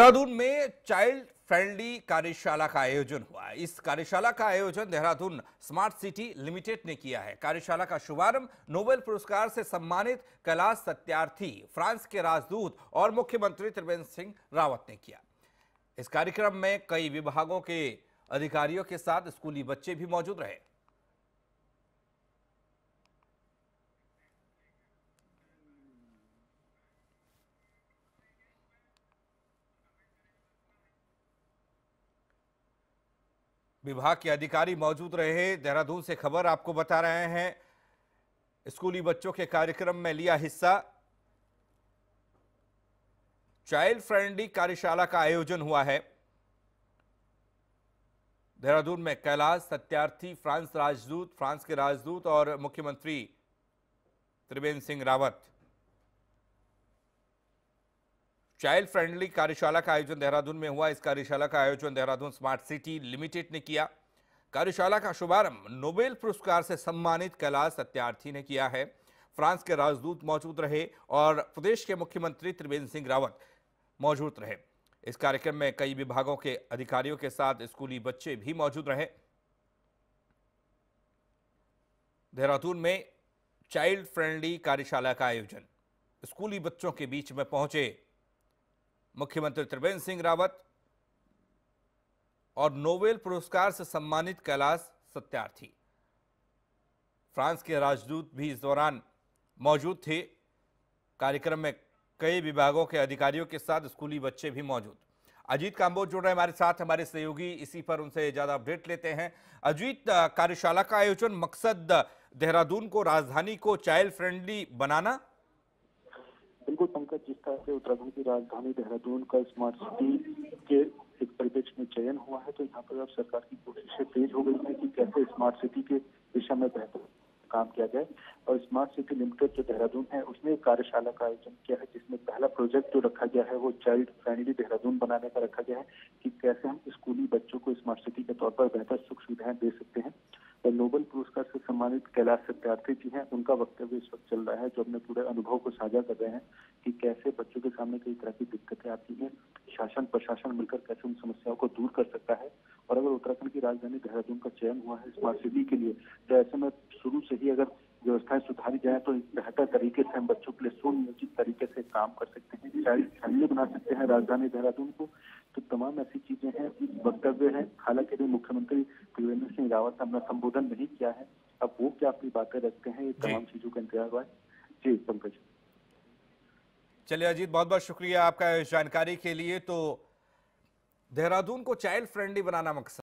देहरादून में child friendly कार्यशाला का आयोजन हुआ। इस कार्यशाला का आयोजन देहरादून स्मार्ट सिटी लिमिटेड ने किया है। कार्यशाला का शुभारंभ नोबेल पुरस्कार से सम्मानित कैलाश सत्यार्थी, फ्रांस के राजदूत और मुख्यमंत्री त्रिवेंद्र सिंह रावत ने किया। इस कार्यक्रम में कई विभागों के अधिकारियों के साथ स्कूली बच्चे भी मौजूद रहे। विभाग के अधिकारी मौजूद रहे। देहरादून से खबर आपको बता रहे हैं, स्कूली बच्चों के कार्यक्रम में लिया हिस्सा। चाइल्ड फ्रेंडली कार्यशाला का आयोजन हुआ है। देहरादून में कैलाश सत्यार्थी, फ्रांस के राजदूत और मुख्यमंत्री त्रिवेंद्र सिंह रावत। चाइल्ड फ्रेंडली कार्यशाला का आयोजन देहरादून में हुआ। इस कार्यशाला का आयोजन देहरादून स्मार्ट सिटी लिमिटेड ने किया। कार्यशाला का शुभारंभ नोबेल पुरस्कार से सम्मानित कैलाश सत्यार्थी ने किया है। फ्रांस के राजदूत मौजूद रहे और प्रदेश के मुख्यमंत्री त्रिवेंद्र सिंह रावत मौजूद रहे। इस कार्यक्रम में कई विभागों के अधिकारियों के साथ स्कूली बच्चे भी मौजूद रहे। देहरादून में चाइल्ड फ्रेंडली कार्यशाला का आयोजन, स्कूली बच्चों के बीच में पहुंचे मुख्यमंत्री त्रिवेंद्र सिंह रावत और नोबेल पुरस्कार से सम्मानित कैलाश सत्यार्थी। फ्रांस के राजदूत भी इस दौरान मौजूद थे। कार्यक्रम में कई विभागों के अधिकारियों के साथ स्कूली बच्चे भी मौजूद। अजीत कांबोज जुड़ रहे हमारे साथ, हमारे सहयोगी, इसी पर उनसे ज्यादा अपडेट लेते हैं। अजीत, कार्यशाला का आयोजन मकसद देहरादून को, राजधानी को चाइल्ड फ्रेंडली बनाना। बिल्कुल पंकज, जिस तरह से उत्तराखंड की राजधानी देहरादून का स्मार्ट सिटी के एक परिप्रेक्ष्य में चयन हुआ है, तो यहाँ पर अब सरकार की कोशिशें तेज हो गई है कि कैसे स्मार्ट सिटी के दिशा में बेहतर काम किया जाए। और स्मार्ट सिटी लिमिटेड जो देहरादून है, उसने एक कार्यशाला का आयोजन किया है, जिसमें पहला प्रोजेक्ट जो रखा गया है वो चाइल्ड फ्रेंडली देहरादून बनाने का रखा गया है कि कैसे हम स्कूली बच्चों को स्मार्ट सिटी के तौर पर बेहतर सुख सुविधाएं दे सकते हैं। और नोबेल पुरस्कार से सम्मानित कैलाश सत्यार्थी जी हैं, उनका वक्तव्य इस वक्त चल रहा है, जो अपने पूरे अनुभव को साझा कर रहे हैं कि कैसे बच्चों के सामने कई तरह की दिक्कतें आती हैं, शासन प्रशासन मिलकर कैसे उन समस्याओं को दूर कर सकता है। और अगर उत्तराखंड की राजधानी देहरादून का चयन हुआ है स्मार्ट सिटी के लिए, तो ऐसे में शुरू से ही अगर व्यवस्थाएं सुधारी जाए तो बेहतर तरीके से हम बच्चों के लिए सुनियोजित तरीके से काम कर सकते हैं, चाइल्ड फ्रेंडली बना सकते हैं राजधानी देहरादून को। तो तमाम ऐसी चीजें हैं, वक्तव्य है। हालांकि अभी मुख्यमंत्री त्रिवेंद्र सिंह रावत ने अपना संबोधन नहीं किया है, अब वो क्या अपनी बातें रखते हैं, ये तमाम चीजों का इंतजार हुआ है। जी पंकज। चलिए अजीत, बहुत बहुत शुक्रिया आपका इस जानकारी के लिए। तो देहरादून को चाइल्ड फ्रेंडली बनाना मकसद।